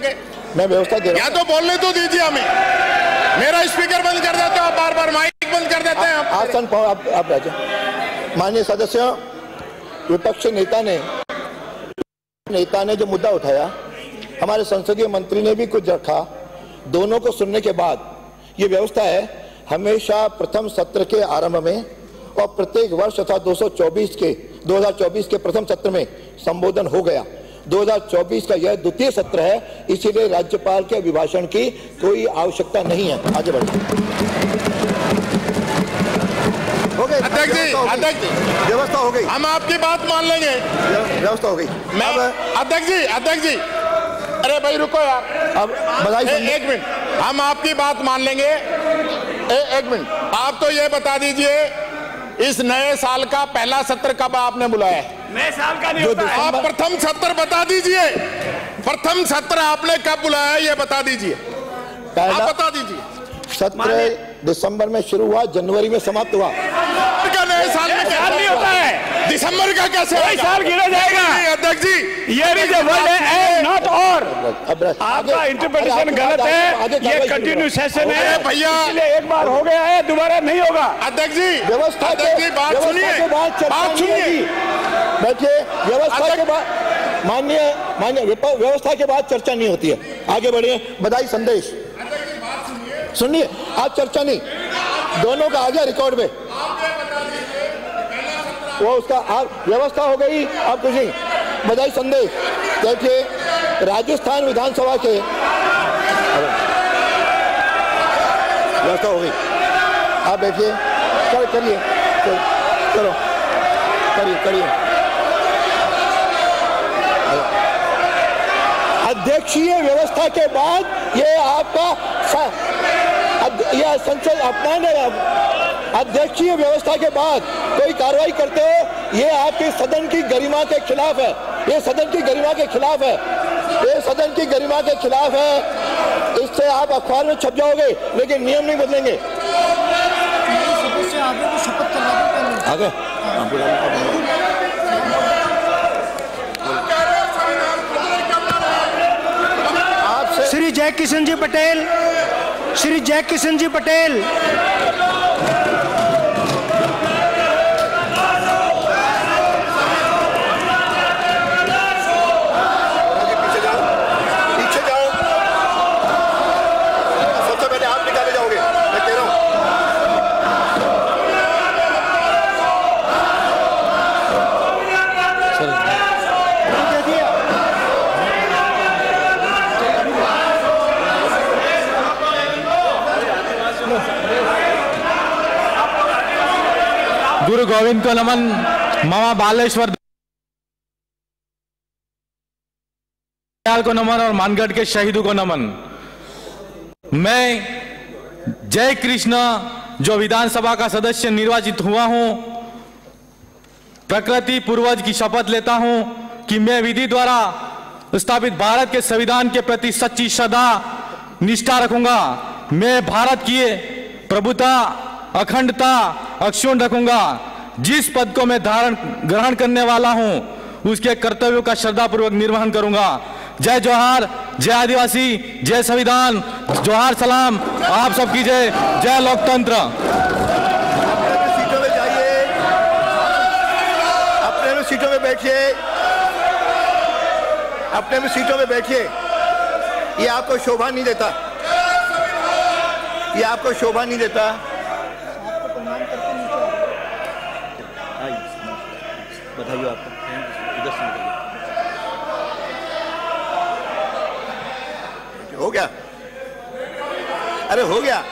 मैं व्यवस्था दे रहा हूं। या तो बोलने तो दीजिए हमें। मेरा स्पीकर बंद कर देते हो आप, बार बार माइक बंद कर देते हैं आप। आसन पाओ आप राजा। माननीय सदस्यों, विपक्ष नेता ने जो मुद्दा उठाया, हमारे संसदीय मंत्री ने भी कुछ रखा, दोनों को सुनने के बाद ये व्यवस्था है हमेशा प्रथम सत्र के आरंभ में और प्रत्येक वर्ष तथा 2024 के प्रथम सत्र में संबोधन हो गया। 2024 का यह द्वितीय सत्र है, इसीलिए राज्यपाल के अभिभाषण की कोई आवश्यकता नहीं है। आगे बढ़िए। हो गई अध्यक्ष जी, व्यवस्था हो गई। हम आपकी बात मान लेंगे। व्यवस्था हो गई। अध्यक्ष जी, अरे भाई रुको यार, अब बधाई। एक मिनट, हम आपकी बात मान लेंगे। एक मिनट, आप तो ये बता दीजिए इस नए साल का पहला सत्र कब आपने बुलाया है? नए साल का नहीं होता है। आप प्रथम सत्र बता दीजिए, प्रथम सत्र आपने कब बुलाया है ये बता दीजिए, आप बता दीजिए। सत्र दिसंबर में शुरू हुआ, जनवरी में समाप्त हुआ। नए साल में साल नहीं होता है, दिसंबर का कैसे साल गिना जाएगा? अध्यक्ष जी, ये भी जो वर्ड है नॉट और, आपका इंटरप्रिटेशन गलत है। ये कंटिन्यू सेशन है भैया, इसलिए एक बार हो गया है, दोबारा नहीं होगा। अध्यक्ष जी, व्यवस्था की बात सुनिए, बात सुनिए, बैठिए। व्यवस्था के बाद माननीय व्यवस्था के बाद चर्चा नहीं होती है। आगे बढ़िए। बधाई संदेश सुनिए, आज चर्चा नहीं, दोनों का आ गया रिकॉर्ड में, वो उसका आप व्यवस्था हो गई। अब कुछ नहीं, बधाई संदेश। देखिए, राजस्थान विधानसभा के व्यवस्था हो गई। आप बैठिए, करिए, करो, करिए। अध्यक्षीय व्यवस्था के बाद ये आपका यह संसद अपनाने, अध्यक्षीय व्यवस्था के बाद कोई कार्रवाई करते हो, ये आपके सदन की गरिमा के खिलाफ है। ये सदन की गरिमा के खिलाफ है। ये सदन की गरिमा के खिलाफ है। इससे आप अखबार में छप जाओगे, लेकिन नियम नहीं बदलेंगे। आगे श्री जय किशन जी पटेल, श्री जय किशन जी पटेल। गुरु गोविंद को नमन, मामा बालेश्वर को नमन और मानगढ़ के शहीदों को नमन। मैं जय कृष्ण जो विधानसभा का सदस्य निर्वाचित हुआ हूं, प्रकृति पूर्वज की शपथ लेता हूं कि मैं विधि द्वारा स्थापित भारत के संविधान के प्रति सच्ची श्रद्धा निष्ठा रखूंगा। मैं भारत की प्रभुता अखंडता अक्षुण्ण रखूंगा। जिस पद को मैं ग्रहण करने वाला हूं, उसके कर्तव्यों का श्रद्धापूर्वक निर्वहन करूंगा। जय जोहार, जय आदिवासी, जय संविधान, जोहार सलाम, आप सबकी जय, जय लोकतंत्र। सीटों में जाइए, अपने सीटों में बैठिए, अपने में सीटों में बैठिए। ये आपको शोभा नहीं देता, ये आपको शोभा नहीं देता। बधाई आपको। हो गया, अरे हो गया।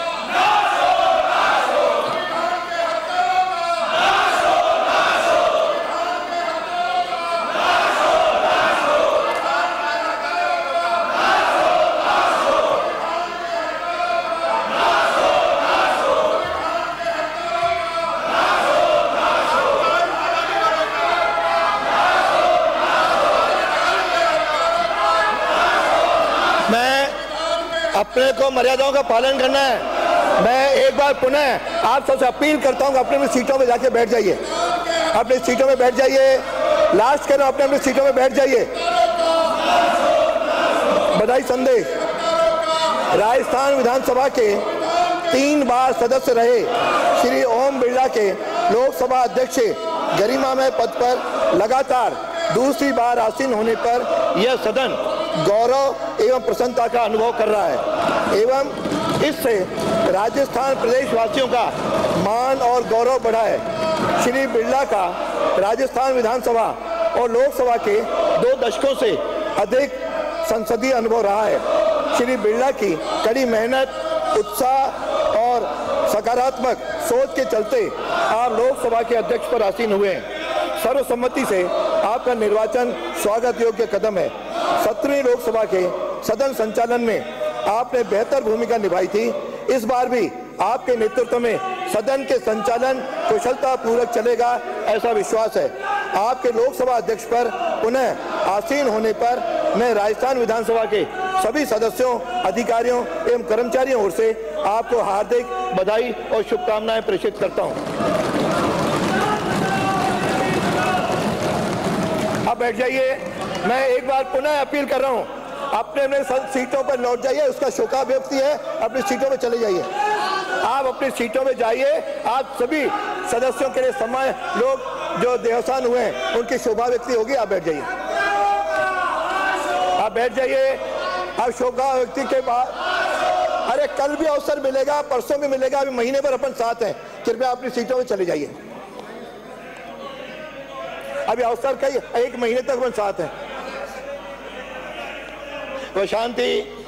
अपने को मर्यादाओं का पालन करना है। मैं एक बार पुनः आप सबसे अपील करता हूं कि अपने सीटों में जाके बैठ जाइए, अपनी सीटों में बैठ जाइए। लास्ट करो, अपने सीटों में बैठ जाइए। बधाई संदेश। राजस्थान विधानसभा के 3 बार सदस्य रहे श्री ओम बिरला के लोकसभा अध्यक्ष गरिमामय पद पर लगातार दूसरी बार आसीन होने पर यह सदन गौरव एवं प्रसन्नता का अनुभव कर रहा है एवं इससे राजस्थान प्रदेश वासियों का मान और गौरव बढ़ा है। श्री बिरला का राजस्थान विधानसभा और लोकसभा के 2 दशकों से अधिक संसदीय अनुभव रहा है। श्री बिरला की कड़ी मेहनत, उत्साह और सकारात्मक सोच के चलते आप लोकसभा के अध्यक्ष पर आसीन हुए हैं। सर्वसम्मति से आपका निर्वाचन स्वागत योग्य कदम है। 17वीं लोकसभा के सदन संचालन में आपने बेहतर भूमिका निभाई थी। इस बार भी आपके नेतृत्व में सदन के संचालन कुशलता पूर्वक चलेगा, ऐसा विश्वास है। आपके लोकसभा अध्यक्ष पर पुनः आसीन होने पर मैं राजस्थान विधानसभा के सभी सदस्यों, अधिकारियों एवं कर्मचारियों ओर से आपको हार्दिक बधाई और शुभकामनाएं प्रेषित करता हूं। अब बैठ जाइए। मैं एक बार पुनः अपील कर रहा हूं, अपने अपने सीटों पर लौट जाइए। उसका शोकाव्यक्ति है, अपनी सीटों पर चले जाइए। आप अपनी सीटों में जाइए। आप सभी सदस्यों के लिए समय, लोग जो देहावसान हुए हैं उनकी शोभाव्यक्ति होगी। आप बैठ जाइए, आप बैठ जाइए। अब शोकाव्यक्ति के बाद अरे कल भी अवसर मिलेगा, परसों भी मिलेगा, अभी महीने भर अपन साथ हैं। कृपया अपनी सीटों में चले जाइए। अभी अवसर कई 1 महीने तक अपन साथ हैं। तो शांति।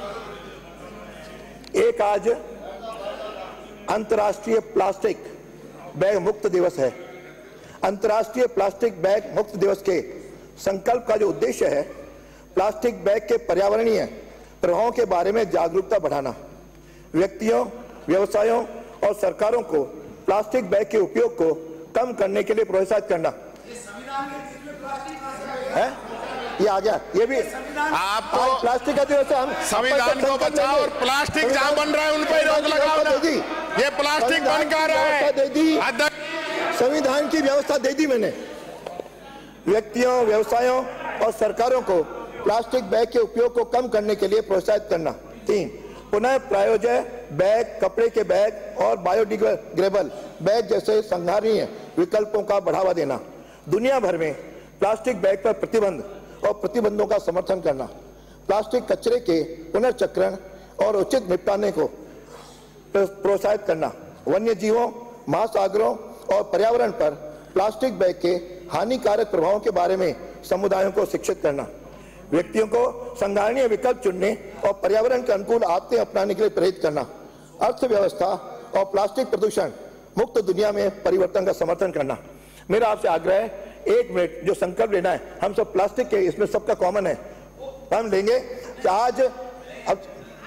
एक आज अंतर्राष्ट्रीय प्लास्टिक बैग मुक्त दिवस है। अंतर्राष्ट्रीय प्लास्टिक बैग मुक्त दिवस के संकल्प का जो उद्देश्य है, प्लास्टिक बैग के पर्यावरणीय प्रभावों के बारे में जागरूकता बढ़ाना, व्यक्तियों, व्यवसायों और सरकारों को प्लास्टिक बैग के उपयोग को कम करने के लिए प्रोत्साहित करना है। ये आ गया, ये भी आपको प्लास्टिक का दिवस है। हम संविधान को बचाओ और प्लास्टिक जहां बन रहा है उन पर रोक लगाओ ना। ये प्लास्टिक बन कर रहा है। संविधान की व्यवस्था दे दी मैंने। व्यक्तियों, व्यवसायों और सरकारों को प्लास्टिक बैग के उपयोग को कम करने के लिए प्रोत्साहित करना। 3, पुनः प्रायोज्य बैग, कपड़े के बैग और बायोडिग्रेडेबल बैग जैसे संधारणीय विकल्पों का बढ़ावा देना। दुनिया भर में प्लास्टिक बैग पर प्रतिबंध और प्रतिबंधों का समर्थन करना। प्लास्टिक कचरे के पुनर्चक्रण और उचित निपटाने को प्रोत्साहित करना। वन्य जीवों, महासागरों और पर्यावरण पर प्लास्टिक बैग के हानिकारक प्रभावों के बारे में समुदायों को शिक्षित करना। व्यक्तियों को संधारणीय विकल्प चुनने और पर्यावरण के अनुकूल आदतें अपनाने के लिए प्रेरित करना। अर्थव्यवस्था और प्लास्टिक प्रदूषण मुक्त दुनिया में परिवर्तन का समर्थन करना। मेरा आपसे आग्रह है, 1 मिनट जो संकल्प लेना है, हम सब प्लास्टिक के, इसमें सबका कॉमन है, हम लेंगे कि आज अब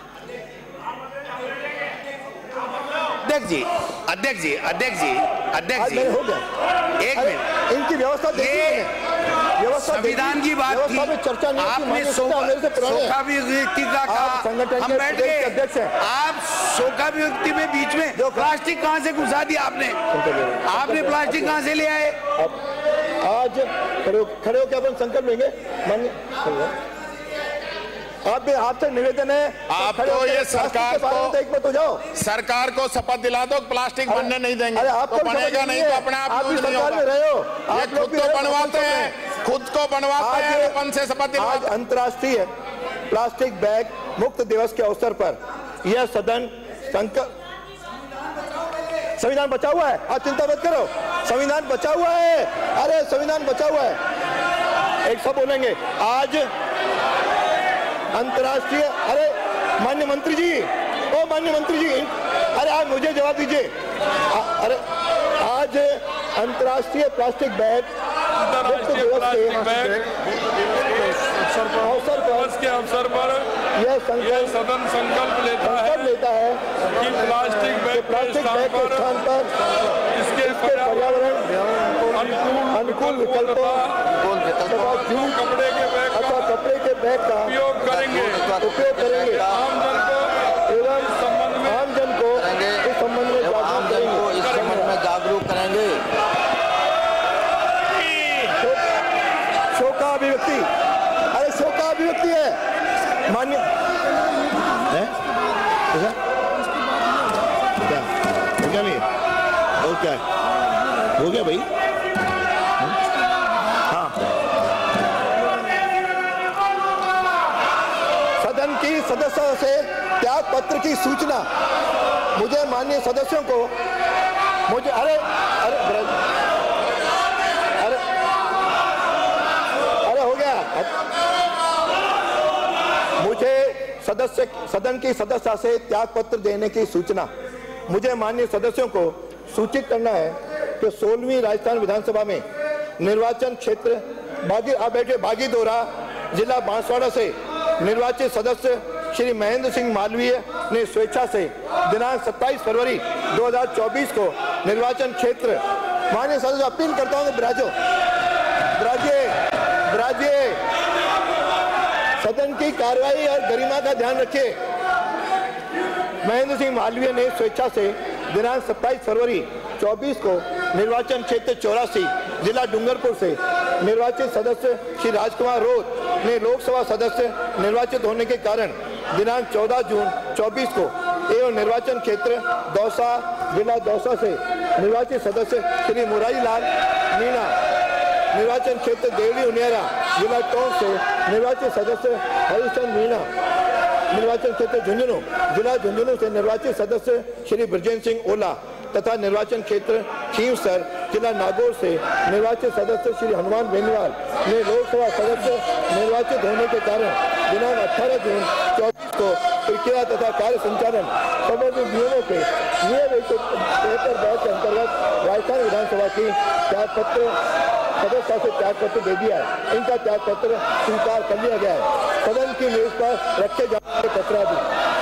अध्यक्ष जी हो गया। 1 मिनट, इनकी व्यवस्था संविधान की बात की, चर्चा नहीं, आपने शोकाव्यक्ति का कहा, हम बैठ गए। अध्यक्ष हैं आप, शोकाव्यक्ति में बीच में प्लास्टिक कहां से घुसा दिया आपने प्लास्टिक कहां से ले आए? आज खड़े होकर अपन संकल्प लेंगे। आपसे निवेदन है, आपको ये सरकार को शपथ दिला दो, प्लास्टिक बनने नहीं देंगे। तो बनेगा नहीं तो अपने आप यूज नहीं होगा। ये खुद को बनवाते हैं, अपन से शपथ दिलाते हैं। अंतर्राष्ट्रीय प्लास्टिक बैग मुक्त दिवस के अवसर पर यह सदन संकल्प, संविधान बचा हुआ है, आप चिंता मत करो, संविधान बचा हुआ है। अरे संविधान बचा हुआ है। एक सब बोलेंगे आज अंतर्राष्ट्रीय, अरे माननीय मंत्री जी, अरे आप मुझे जवाब दीजिए। अरे आज अंतर्राष्ट्रीय प्लास्टिक बैग मुक्त दिवस के अवसर पर यह सदन संकल्प लेता है कि प्लास्टिक बैग के स्थान पर इसके पर्यावरण अनुकूल विकल्पों कपड़े के बैग का उपयोग करेंगे एवं आम जन को इस संबंध में जागरूक करेंगे। शोकाभिव्यक्ति, अरे शोकाभिव्यक्ति है मान्य क्या हो गया नहीं? और क्या हो गया भाई? हाँ, सदन की सदस्यों से त्याग पत्र की सूचना। मुझे माननीय सदस्यों को मुझे अरे अरे अरे अरे हो गया। मुझे सदन की सदस्यता से त्याग पत्र देने की सूचना। मुझे माननीय सदस्यों को सूचित करना है कि 16वीं राजस्थान विधानसभा में निर्वाचन क्षेत्र बागीदोरा जिला बांसवाड़ा से निर्वाचित सदस्य श्री महेंद्र सिंह मालवीय ने स्वेच्छा से दिनांक 27 फरवरी 2024 को निर्वाचन क्षेत्र। माननीय सदस्य अपील करता हूं कि ब्राजिए सदन की कार्रवाई और गरिमा का ध्यान रखिए। महेंद्र सिंह मालवीय ने स्वेच्छा से दिनांक 27 फरवरी 24 को निर्वाचन क्षेत्र 84 जिला डूंगरपुर से निर्वाचित सदस्य श्री राजकुमार रोत ने लोकसभा सदस्य निर्वाचित होने के कारण दिनांक 14 जून 24 को एवं निर्वाचन क्षेत्र दौसा जिला दौसा से निर्वाचित सदस्य श्री मुरारी लाल मीणा, निर्वाचन क्षेत्र देवली उनियारा जिला टोंक से निर्वाचित सदस्य हरिश्चंद्र मीणा, निर्वाचन क्षेत्र झुंझुनू जिला झुंझुनू से निर्वाचित सदस्य श्री ब्रजेंद्र सिंह ओला तथा निर्वाचन क्षेत्र खींवसर जिला नागौर से निर्वाचित सदस्य श्री हनुमान बेनीवाल ने लोकसभा सदस्य निर्वाचित होने के कारण दिनांक 18 जून 24 को प्रक्रिया तथा कार्य संचालन संबंधित नियमों के नियम 173 के अंतर्गत राजस्थान विधानसभा की त्याग पत्र सदस्यता से त्याग पत्र दे दिया है। इनका त्याग पत्र स्वीकार कर लिया गया है। सदन की मेज पर रखे जाने पत्र भी।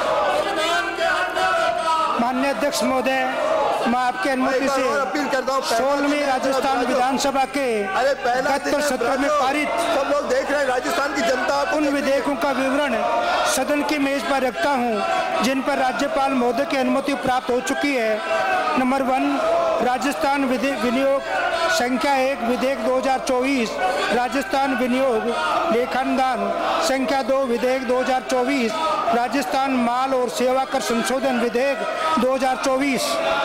माननीय अध्यक्ष महोदय, मैं आपके अनुमति से अपील करता हूँ 16वीं राजस्थान विधानसभा के 71 सत्र में पारित सब लोग देख रहे हैं राजस्थान की जनता उन विधेयकों का विवरण सदन की मेज पर रखता हूं जिन पर राज्यपाल महोदय की अनुमति प्राप्त हो चुकी है। नंबर 1 राजस्थान विनियोग संख्या 1 विधेयक 2024 राजस्थान विनियोग लेखानुदान संख्या 2 विधेयक 2024 राजस्थान माल और सेवा कर संशोधन विधेयक 2024।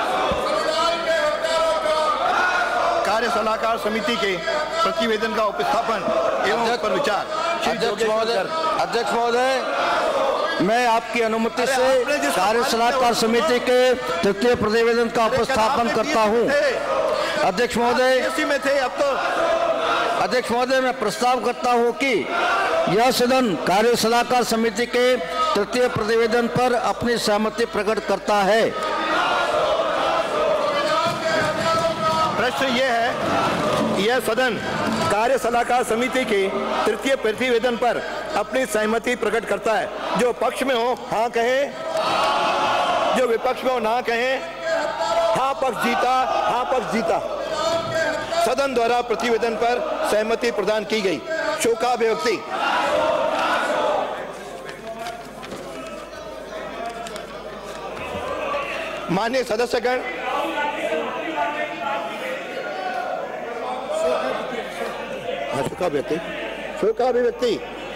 कार्य सलाहकार समिति के प्रतिवेदन का उपस्थापन एवं पर विचार। अध्यक्ष महोदय, मैं आपकी अनुमति से कार्य सलाहकार समिति के तृतीय प्रतिवेदन का उपस्थापन करता हूं। अध्यक्ष महोदय, मैं प्रस्ताव करता हूं कि यह सदन कार्य सलाहकार समिति के तृतीय प्रतिवेदन पर अपनी सहमति प्रकट करता है। प्रश्न ये है, यह सदन कार्य सलाहकार समिति के तृतीय प्रतिवेदन पर अपनी सहमति प्रकट करता है। जो पक्ष में हो हाँ कहें, जो विपक्ष में हो ना कहें। हाँ पक्ष जीता, हाँ पक्ष जीता। सदन द्वारा प्रतिवेदन पर सहमति प्रदान की गई। शोकाभिव्यक्ति। माननीय सदस्यगण, शोकाभिव्यक्ति।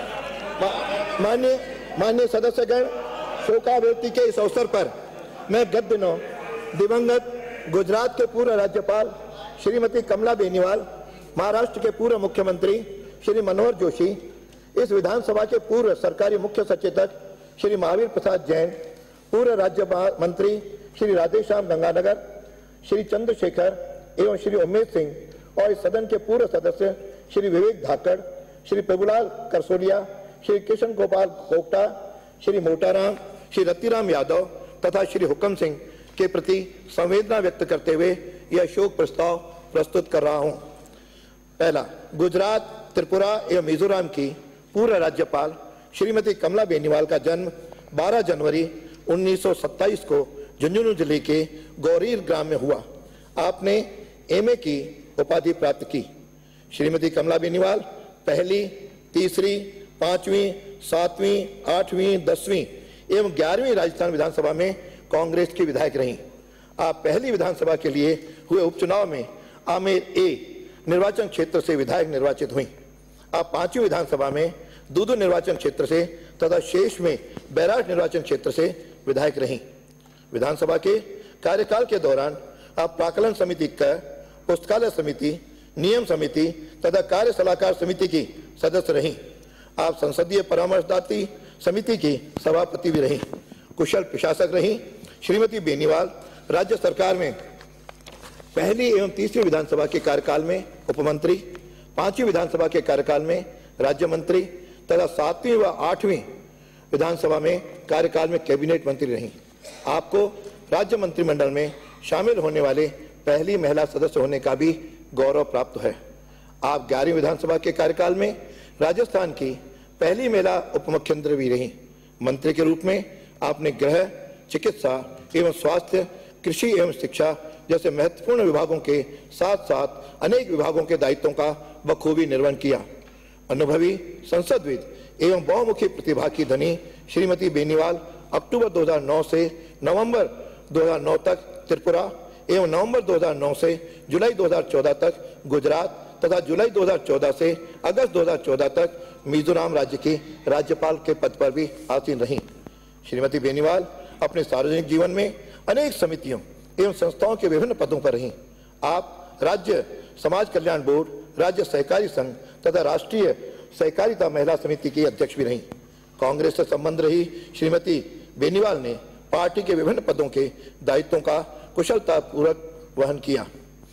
माननीय सदस्यगण, शोकाभिव्यक्ति के इस अवसर पर मैं गत दिनों दिवंगत गुजरात के पूर्व राज्यपाल श्रीमती कमला बेनीवाल, महाराष्ट्र के पूर्व मुख्यमंत्री श्री मनोहर जोशी, इस विधानसभा के पूर्व सरकारी मुख्य सचेतक श्री महावीर प्रसाद जैन, पूर्व राज्य मंत्री श्री राधेश्याम गंगानगर, श्री चंद्रशेखर एवं श्री उमेश सिंह और इस सदन के पूर्व सदस्य श्री विवेक धाकड़, श्री प्रभुलाल करसोलिया, श्री कृष्ण गोपाल कोकटा, श्री मोटाराम, श्री रतिराम यादव तथा श्री हुक्म सिंह के प्रति संवेदना व्यक्त करते हुए यह शोक प्रस्ताव प्रस्तुत कर रहा हूं। पहला, गुजरात, त्रिपुरा एवं मिजोरम की पूर्व राज्यपाल श्रीमती कमला बेनीवाल का जन्म 12 जनवरी 1927 को झुंझुनू जिले के गौरीर ग्राम में हुआ। आपने एमए की उपाधि प्राप्त की। श्रीमती कमला बेनीवाल पहली, तीसरी, 5वीं, 7वीं, 8वीं, 10वीं एवं 11वीं राजस्थान विधानसभा में कांग्रेस की विधायक रहीं। आप पहली विधानसभा के लिए हुए उपचुनाव में आमेर ए निर्वाचन क्षेत्र से विधायक निर्वाचित हुई। आप 5वीं विधानसभा में दूदू निर्वाचन क्षेत्र से तथा शेष में बैराज निर्वाचन क्षेत्र से विधायक रहीं। विधानसभा के कार्यकाल के दौरान आप प्राक्कलन समिति क, पुस्तकालय समिति, नियम समिति तथा कार्य सलाहकार समिति की सदस्य रहीं। आप संसदीय परामर्शदात्री समिति की सभापति भी रहीं। कुशल प्रशासक रहीं। श्रीमती बेनीवाल राज्य सरकार में पहली एवं तीसरी विधानसभा के कार्यकाल में उपमंत्री, पांचवी विधानसभा के कार्यकाल में राज्य मंत्री तथा 7वीं व 8वीं विधानसभा में कार्यकाल में कैबिनेट मंत्री रहीं। आपको राज्य मंत्रिमंडल में शामिल होने वाले पहली महिला सदस्य होने का भी गौरव प्राप्त है। आप 11वीं विधानसभा के कार्यकाल में राजस्थान की पहली महिला उप मुख्यमंत्री भी रहीं। मंत्री के रूप में आपने गृह, चिकित्सा एवं स्वास्थ्य, कृषि एवं शिक्षा जैसे महत्वपूर्ण विभागों के साथ साथ अनेक विभागों के दायित्वों का बखूबी निर्वहन किया। अनुभवी संसदविद एवं बहुमुखी प्रतिभा की धनी श्रीमती बेनीवाल अक्टूबर 2009 से नवंबर 2009 तक त्रिपुरा एवं नवंबर 2009 से जुलाई 2014 तक गुजरात तथा जुलाई 2014 से अगस्त 2014 तक मिजोरम राज्य की राज्यपाल के पद पर भी आसीन रहीं। श्रीमती बेनीवाल अपने सार्वजनिक जीवन में अनेक समितियों एवं संस्थाओं के विभिन्न पदों पर रहीं। आप राज्य समाज कल्याण बोर्ड, राज्य सहकारी संघ तथा राष्ट्रीय सहकारिता महिला समिति की अध्यक्ष भी रहीं। कांग्रेस से संबंध रही श्रीमती बेनीवाल ने पार्टी के विभिन्न पदों के दायित्वों का कुशलतापूर्वक वहन किया।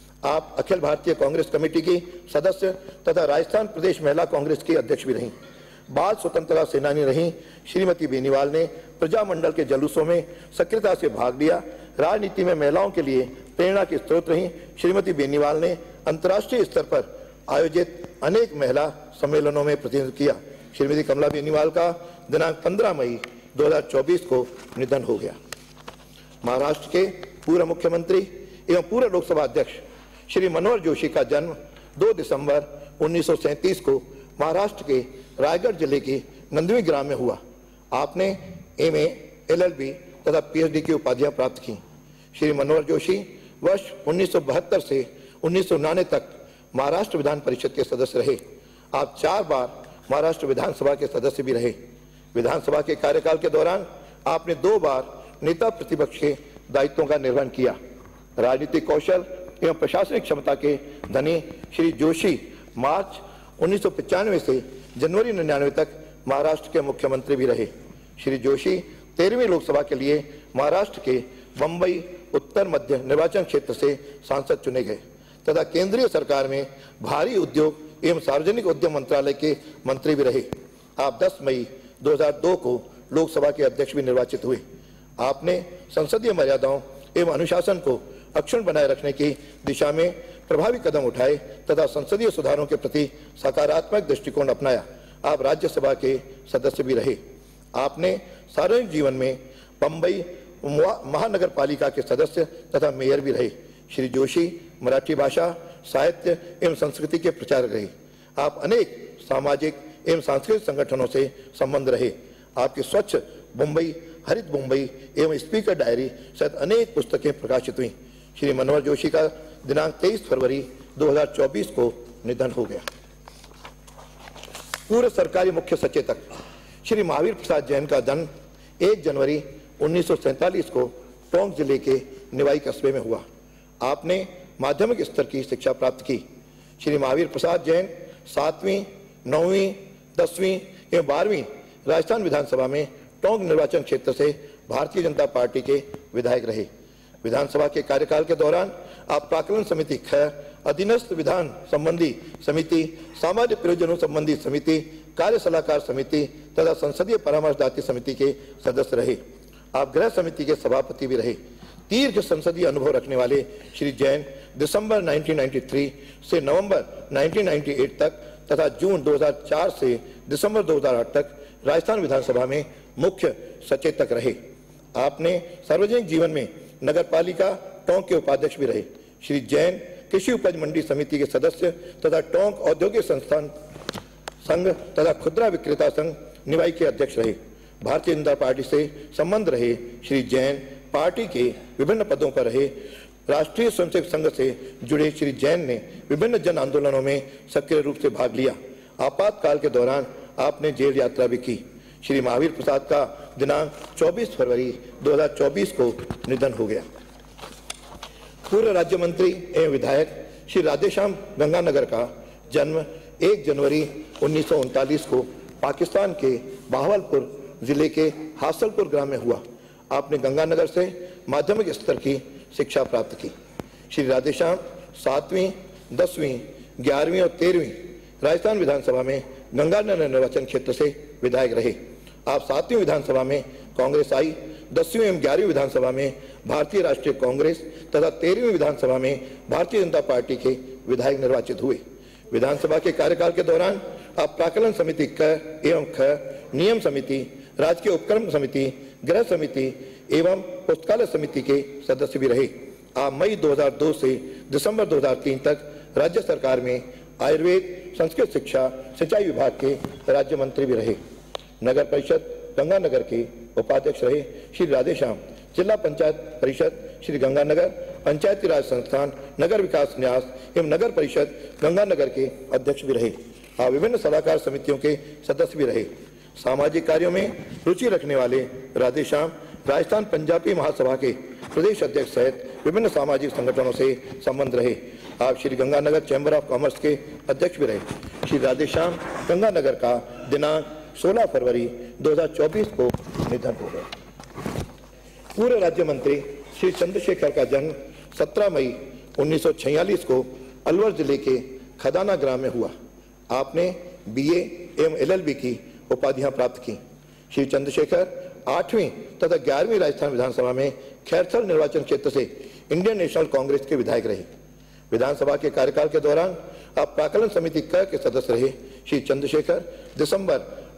आप अखिल भारतीय कांग्रेस कमेटी की सदस्य तथा राजस्थान प्रदेश महिला कांग्रेस की अध्यक्ष भी रहीं। बाल स्वतंत्रता सेनानी रहीं श्रीमती बेनीवाल ने प्रजामंडल के जुलूसों में सक्रियता से भाग लिया। राजनीति में महिलाओं के लिए प्रेरणा के स्रोत रहीं श्रीमती बेनीवाल ने अंतर्राष्ट्रीय स्तर पर आयोजित अनेक महिला सम्मेलनों में प्रतिनिधित्व किया। श्रीमती कमला बेनीवाल का दिनांक 15 मई 2024 को निधन हो गया। महाराष्ट्र के पूर्व मुख्यमंत्री एवं पूर्व लोकसभा अध्यक्ष श्री मनोहर जोशी का जन्म 2 दिसंबर 1937 को महाराष्ट्र के रायगढ़ जिले के नंदवी ग्राम में हुआ। आपने MA, LLB तथा PhD की उपाधियां प्राप्त की। श्री मनोहर जोशी वर्ष 1972 से 1999 तक महाराष्ट्र विधान परिषद के सदस्य रहे। आप 4 बार महाराष्ट्र विधानसभा के सदस्य भी रहे। विधानसभा के कार्यकाल के दौरान आपने 2 बार नेता प्रतिपक्ष के दायित्वों का निर्वहन किया। राजनीतिक कौशल एवं प्रशासनिक क्षमता के धनी श्री जोशी मार्च 1995 से जनवरी 1999 तक महाराष्ट्र के मुख्यमंत्री भी रहे। श्री जोशी 13वीं लोकसभा के लिए महाराष्ट्र के बंबई उत्तर मध्य निर्वाचन क्षेत्र से सांसद चुने गए तथा केंद्रीय सरकार में भारी उद्योग एवं सार्वजनिक उद्यम मंत्रालय के मंत्री भी रहे। आप 10 मई 2002 को लोकसभा के अध्यक्ष भी निर्वाचित हुए। आपने संसदीय मर्यादाओं एवं अनुशासन को अक्षुण्ण बनाए रखने की दिशा में प्रभावी कदम उठाए तथा संसदीय सुधारों के प्रति सकारात्मक दृष्टिकोण अपनाया। आप राज्यसभा के सदस्य भी रहे। आपने सार्वजनिक जीवन में बंबई महानगर पालिका के सदस्य तथा मेयर भी रहे। श्री जोशी मराठी भाषा, साहित्य एवं संस्कृति के प्रचारक रहे। आप अनेक सामाजिक एवं सांस्कृतिक संगठनों से संबंध रहे। आपकी स्वच्छ मुंबई, हरित मुंबई एवं स्पीकर डायरी सहित अनेक पुस्तकें प्रकाशित हुई। श्री मनोहर जोशी का दिनांक 23 फरवरी 2024 को निधन हो गया। पूर्व सरकारी मुख्य सचेतक श्री महावीर प्रसाद जैन का जन्म 1 जनवरी 1947 को टोंक जिले के निवाई कस्बे में हुआ। आपने माध्यमिक स्तर की शिक्षा प्राप्त की। श्री महावीर प्रसाद जैन 7वीं, 9वीं, 10वीं एवं 12वीं राजस्थान विधानसभा में टोंक निर्वाचन क्षेत्र से भारतीय जनता पार्टी के विधायक रहे। विधानसभा के कार्यकाल के दौरान आप प्राक्कलन समिति ख, अधीनस्थ विधान संबंधी समिति, सामान्य प्रयोजनों संबंधी समिति, कार्य सलाहकार समिति तथा संसदीय परामर्शदात्री समिति के सदस्य रहे। आप गृह समिति के सभापति भी रहे। दीर्घ संसदीय अनुभव रखने वाले श्री जैन दिसंबर 1993 से नवंबर 1998 तक तथा जून 2004 से दिसंबर 2008 तक राजस्थान विधानसभा में मुख्य सचेतक रहे। आपने सार्वजनिक जीवन में नगर पालिका टोंक के उपाध्यक्ष भी रहे। श्री जैन कृषि उपज मंडी समिति के सदस्य तथा टोंक औद्योगिक संस्थान संघ तथा खुदरा विक्रेता संघ निवाई के अध्यक्ष रहे। भारतीय जनता पार्टी से संबंध रहे श्री जैन पार्टी के विभिन्न पदों पर रहे। राष्ट्रीय स्वयंसेवक संघ से जुड़े श्री जैन ने विभिन्न जन आंदोलनों में सक्रिय रूप से भाग लिया। आपातकाल के दौरान आपने जेल यात्रा भी की। श्री महावीर प्रसाद का दिनांक 24 फरवरी 2024 को निधन हो गया। पूर्व राज्य मंत्री एवं विधायक श्री राधेश्याम गंगानगर का जन्म 1 जनवरी 1939 को पाकिस्तान के बहावलपुर जिले के हासलपुर ग्राम में हुआ। आपने गंगानगर से माध्यमिक स्तर की शिक्षा प्राप्त की। श्री राधेश्याम 7वीं, 10वीं, 11वीं और 13वीं राजस्थान विधानसभा में गंगानगर निर्वाचन क्षेत्र से विधायक रहे। आप 7वीं विधानसभा में कांग्रेस आई, 10वीं एवं 11वीं विधानसभा में भारतीय राष्ट्रीय कांग्रेस तथा 13वीं विधानसभा में भारतीय जनता पार्टी के विधायक निर्वाचित हुए। विधानसभा के कार्यकाल के दौरान आप प्राक्कलन समिति क एवं ख, नियम समिति, राजकीय उपक्रम समिति, गृह समिति एवं पुस्तकालय समिति के सदस्य भी रहे। आप मई 2002 से दिसंबर 2003 तक राज्य सरकार में आयुर्वेद, संस्कृत शिक्षा, सिंचाई विभाग के राज्य मंत्री भी रहे। नगर परिषद गंगानगर के उपाध्यक्ष रहे श्री राधेश्याम जिला पंचायत परिषद श्री गंगानगर, पंचायती राज संस्थान, नगर विकास न्यास एवं नगर परिषद गंगानगर के अध्यक्ष भी रहे। आप विभिन्न सलाहकार समितियों के सदस्य भी रहे। सामाजिक कार्यों में रुचि रखने वाले राधेश्याम राजस्थान पंजाबी महासभा के प्रदेश अध्यक्ष सहित विभिन्न सामाजिक संगठनों से संबंध रहे। आप Sri Ganganagar chamber of commerce के अध्यक्ष भी रहे। श्री राधेश्याम गंगानगर का दिनांक 16 फरवरी 2024 को निधन हो गया। पूर्व राज्य मंत्री श्री चंद्रशेखर का जन्म 17 मई 1946 को अलवर जिले के खदाना ग्राम में हुआ। आपने BA एवं LLB की उपाधियां प्राप्त की। श्री चंद्रशेखर 8वीं तथा 11वीं राजस्थान विधानसभा में खैरथल निर्वाचन क्षेत्र से इंडियन नेशनल कांग्रेस के विधायक रहे। विधानसभा के कार्यकाल के दौरान आप प्राक्कलन समिति क के सदस्य रहे। श्री चंद्रशेखर दिसंबर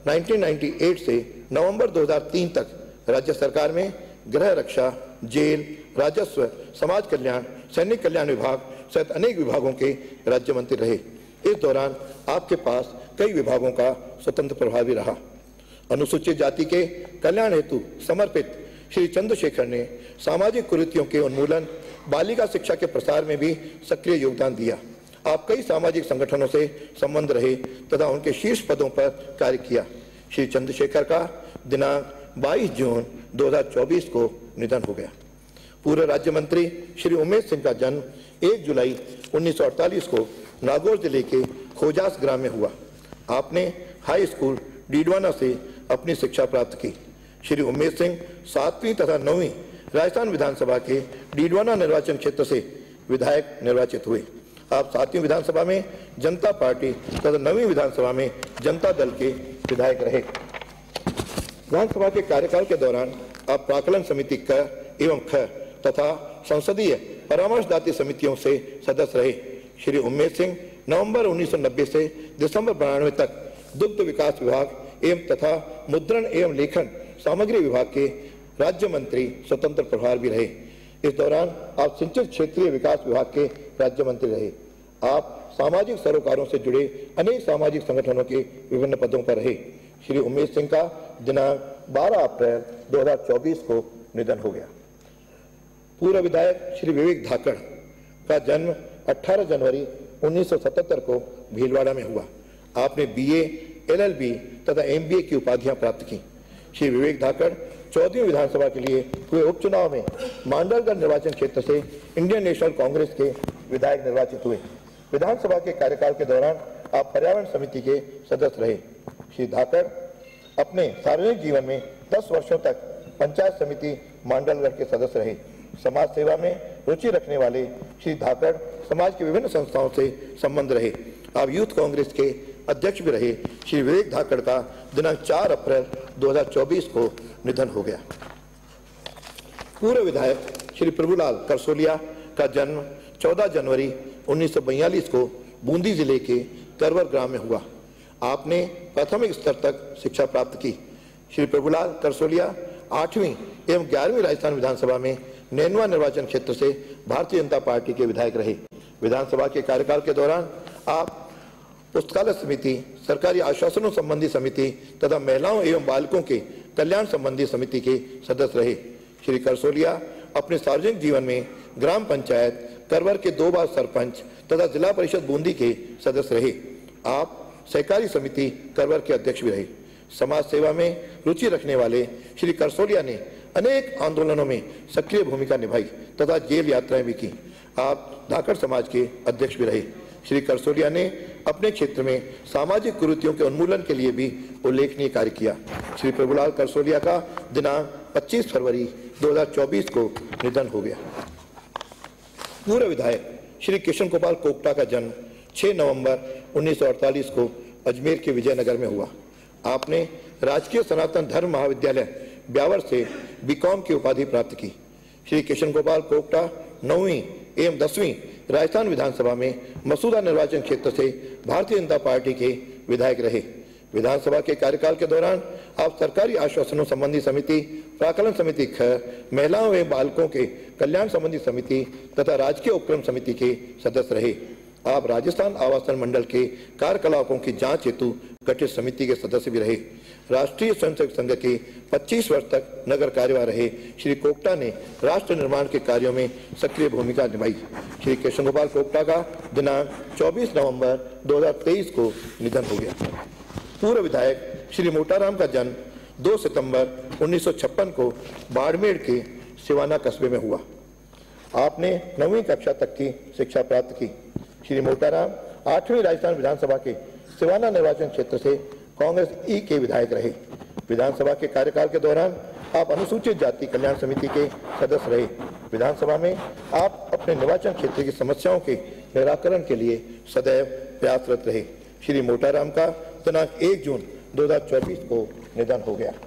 1998 से नवंबर 2003 तक राज्य सरकार में गृह रक्षा, जेल, राजस्व, समाज कल्याण, सैनिक कल्याण विभाग सहित अनेक विभागों के राज्य मंत्री रहे। इस दौरान आपके पास कई विभागों का स्वतंत्र प्रभाव भी रहा। अनुसूचित जाति के कल्याण हेतु समर्पित श्री चंद्रशेखर ने सामाजिक कुरीतियों के उन्मूलन, बालिका शिक्षा के प्रसार में भी सक्रिय योगदान दिया। आप कई सामाजिक संगठनों से संबंध रहे तथा उनके शीर्ष पदों पर कार्य किया। श्री चंद्रशेखर का दिनांक 22 जून 2024 को निधन हो गया। पूर्व राज्य मंत्री श्री उमेश सिंह का जन्म 1 जुलाई 1948 को नागौर जिले के खोजास ग्राम में हुआ। आपने हाई स्कूल डीडवाना से अपनी शिक्षा प्राप्त की। श्री उमेश सिंह 7वीं तथा 9वीं राजस्थान विधानसभा के डीडवाना निर्वाचन क्षेत्र से विधायक निर्वाचित हुए। आप 7वीं विधानसभा में जनता पार्टी तथा 9वीं विधानसभा में जनता दल के विधायक रहे। विधानसभा के कार्यकाल के दौरान आप प्राक्कलन समिति क एवं ख तथा संसदीय परामर्शदात्री समितियों से सदस्य रहे। श्री उमेश सिंह नवंबर 1990 से दिसंबर 92 तक दुग्ध विकास विभाग एवं तथा मुद्रण एवं लेखन सामग्री विभाग के राज्य मंत्री स्वतंत्र प्रभार भी रहे। इस दौरान आप सिंचित क्षेत्रीय विकास विभाग के राज्य मंत्री रहे। आप सामाजिक सरोकारों से जुड़े अनेक सामाजिक संगठनों के विभिन्न पदों पर रहे। श्री उमेश सिंह का दिनांक 12 अप्रैल 2024 को निधन हो गया। पूर्व विधायक श्री विवेक धाकड़ का जन्म 18 जनवरी 1977 को भीलवाड़ा में हुआ। आपने BA, LLB तथा MBA की उपाधियां प्राप्त की। श्री विवेक धाकड़ 14वीं विधानसभा के लिए हुए उपचुनाव में मांडलगढ़ निर्वाचन क्षेत्र से इंडियन नेशनल कांग्रेस के विधायक निर्वाचित हुए। विधानसभा के कार्यकाल के दौरान आप पर्यावरण समिति के सदस्य रहे। श्री धाकड़ अपने सार्वजनिक जीवन में 10 वर्षों तक पंचायत समिति मांडलगढ़ के सदस्य रहे। समाज सेवा में रुचि रखने वाले श्री धाकड़ समाज की विभिन्न संस्थाओं से संबंध रहे। आप यूथ कांग्रेस के अध्यक्ष भी रहे। श्री विवेक धाकड़ का दिनांक 4 अप्रैल 2024 को निधन हो गया। पूर्व विधायक श्री प्रभुलाल करसोलिया का जन्म 14 जनवरी 1942 को बूंदी जिले के करवर ग्राम में हुआ। आपने प्राथमिक स्तर तक शिक्षा प्राप्त की। श्री प्रभुलाल करसोलिया 8वीं एवं 11वीं राजस्थान विधानसभा में नैनवा निर्वाचन क्षेत्र से भारतीय जनता पार्टी के विधायक रहे। विधानसभा के कार्यकाल के दौरान आप पुस्तकालय समिति, सरकारी आश्वासनों संबंधी समिति तथा महिलाओं एवं बालकों के कल्याण संबंधी समिति के सदस्य रहे। श्री करसोलिया अपने सार्वजनिक जीवन में ग्राम पंचायत करवर के 2 बार सरपंच तथा जिला परिषद बूंदी के सदस्य रहे। आप सहकारी समिति करवर के अध्यक्ष भी रहे। समाज सेवा में रुचि रखने वाले श्री करसोलिया ने अनेक आंदोलनों में सक्रिय भूमिका निभाई तथा जेल यात्राएं भी की। आप धाकड़ समाज के अध्यक्ष भी रहे। श्री करसोलिया ने अपने क्षेत्र में सामाजिक कुरीतियों के उन्मूलन के लिए भी उल्लेखनीय कार्य किया। श्री प्रभुलाल करसोलिया का दिनांक 25 फरवरी 2024 को निधन हो गया। पूर्व विधायक श्री किशन गोपाल कोकटा का जन्म 6 नवंबर 1948 को अजमेर के विजयनगर में हुआ। आपने राजकीय सनातन धर्म महाविद्यालय ब्यावर से बीकॉम की उपाधि प्राप्त की। श्री किशन गोपाल कोकटा 9वीं एवं 10वीं राजस्थान विधानसभा में मसूदा निर्वाचन क्षेत्र से भारतीय जनता पार्टी के विधायक रहे। विधानसभा के कार्यकाल के दौरान आप सरकारी आश्वासनों संबंधी समिति, प्राकलन समिति ख, महिलाओं एवं बालकों के कल्याण संबंधी समिति तथा राजकीय उपक्रम समिति के सदस्य रहे। आप राजस्थान आवासन मंडल के कार्यकलापों की जांच हेतु गठित समिति के सदस्य भी रहे। राष्ट्रीय स्वयंसेवक संघ के 25 वर्ष तक नगर कार्यवाह रहे श्री कोकटा ने राष्ट्र निर्माण के कार्यों में सक्रिय भूमिका निभाई। श्री कृष्ण गोपाल कोकटा का दिनांक 24 नवंबर 2023 को निधन हो गया। पूर्व विधायक श्री मोटाराम का जन्म 2 सितंबर 1956 को बाड़मेर के सिवाना कस्बे में हुआ। आपने 9वीं कक्षा तक की शिक्षा प्राप्त की। श्री मोटाराम 8वीं राजस्थान विधानसभा के सिवाना निर्वाचन क्षेत्र से कांग्रेस ई के विधायक रहे। विधानसभा के कार्यकाल के दौरान आप अनुसूचित जाति कल्याण समिति के सदस्य रहे। विधानसभा में आप अपने निर्वाचन क्षेत्र की समस्याओं के निराकरण के लिए सदैव प्रयासरत रहे। श्री मोटाराम का दिनांक 1 जून 2024 को निधन हो गया।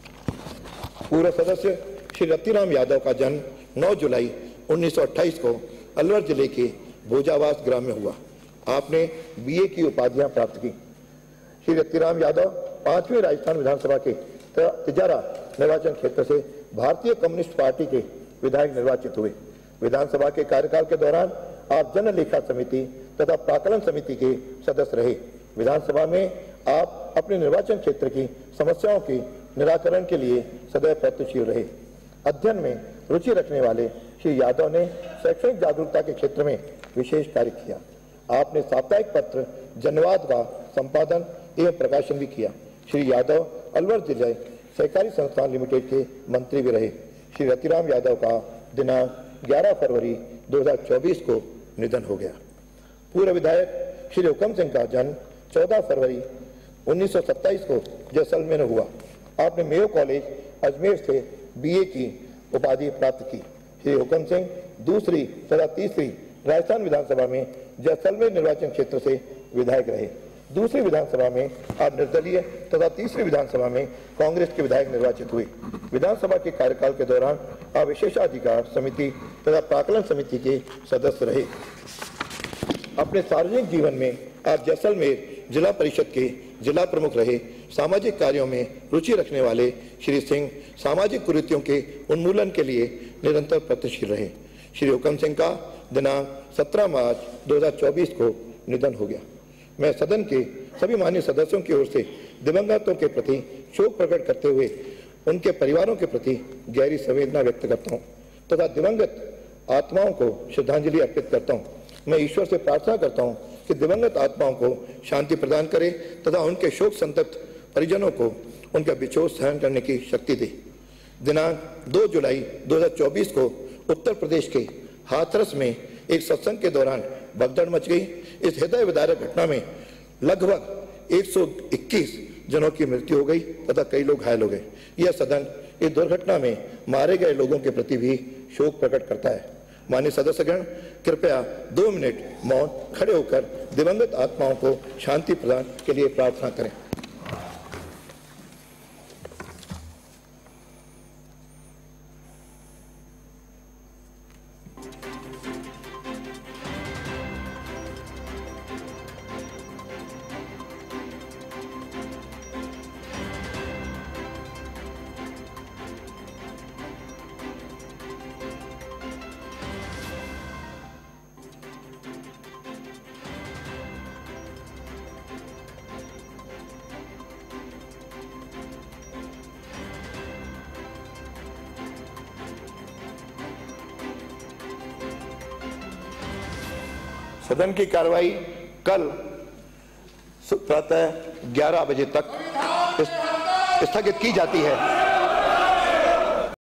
पूर्व सदस्य श्री रतिराम यादव का जन्म 9 जुलाई 1928 को अलवर जिले के भोजावास ग्राम में हुआ। आपने बीए की उपाधियां प्राप्त की। श्री रतिराम यादव 5वीं राजस्थान विधानसभा के तिजारा निर्वाचन क्षेत्र से भारतीय कम्युनिस्ट पार्टी के विधायक निर्वाचित हुए। विधानसभा के कार्यकाल के दौरान आप जन लेखा समिति तथा प्राकलन समिति के सदस्य रहे। विधानसभा में आप अपने निर्वाचन क्षेत्र की समस्याओं के निराकरण के लिए सदैव प्रयत्नशील रहे। अध्ययन में रुचि रखने वाले श्री यादव ने शैक्षणिक जागरूकता के क्षेत्र में विशेष कार्य किया। आपने साप्ताहिक पत्र जनवाद का संपादन एवं प्रकाशन भी किया। श्री यादव अलवर जिले सहकारी संस्थान लिमिटेड के मंत्री भी रहे। श्री रतिराम यादव का दिनांक 11 फरवरी 2024 को निधन हो गया। पूर्व विधायक श्री हुकम सिंह का जन्म 14 फरवरी 1927 को जैसलमेर में हुआ। आपने मेयो कॉलेज अजमेर से बीए की उपाधि प्राप्त की। श्री हुकम सिंह 2री तथा 3री राजस्थान विधानसभा में जैसलमेर निर्वाचन क्षेत्र से विधायक रहे। 2री विधानसभा में आप निर्दलीय तथा 3री विधानसभा में कांग्रेस के विधायक निर्वाचित हुए। विधानसभा के कार्यकाल के दौरान आप विशेषाधिकार समिति तथा प्राकलन समिति के सदस्य रहे। अपने सार्वजनिक जीवन में आप जैसलमेर जिला परिषद के जिला प्रमुख रहे। सामाजिक कार्यों में रुचि रखने वाले श्री सिंह सामाजिक कुरीतियों के उन्मूलन के लिए निरंतर प्रयत्नशील रहे। श्री हुकम सिंह का दिनांक 17 मार्च 2024 को निधन हो गया। मैं सदन के सभी माननीय सदस्यों की ओर से दिवंगतों के प्रति शोक प्रकट करते हुए उनके परिवारों के प्रति गहरी संवेदना व्यक्त करता हूँ तथा दिवंगत आत्माओं को श्रद्धांजलि अर्पित करता हूँ। मैं ईश्वर से प्रार्थना करता हूँ कि दिवंगत आत्माओं को शांति प्रदान करे तथा उनके शोक संतप्त परिजनों को उनका विछोह सहन करने की शक्ति दे। दिनांक 2 जुलाई 2024 को उत्तर प्रदेश के हाथरस में एक सत्संग के दौरान भगदड़ मच गई। इस हृदय विदारक घटना में लगभग 121 जनों की मृत्यु हो गई तथा कई लोग घायल हो गए। यह सदन इस दुर्घटना में मारे गए लोगों के प्रति भी शोक प्रकट करता है। माननीय सदस्यगण, कृपया 2 मिनट मौन खड़े होकर दिवंगत आत्माओं को शांति प्रदान के लिए प्रार्थना करें। सदन की कार्रवाई कल प्रातः 11 बजे तक स्थगित की जाती है।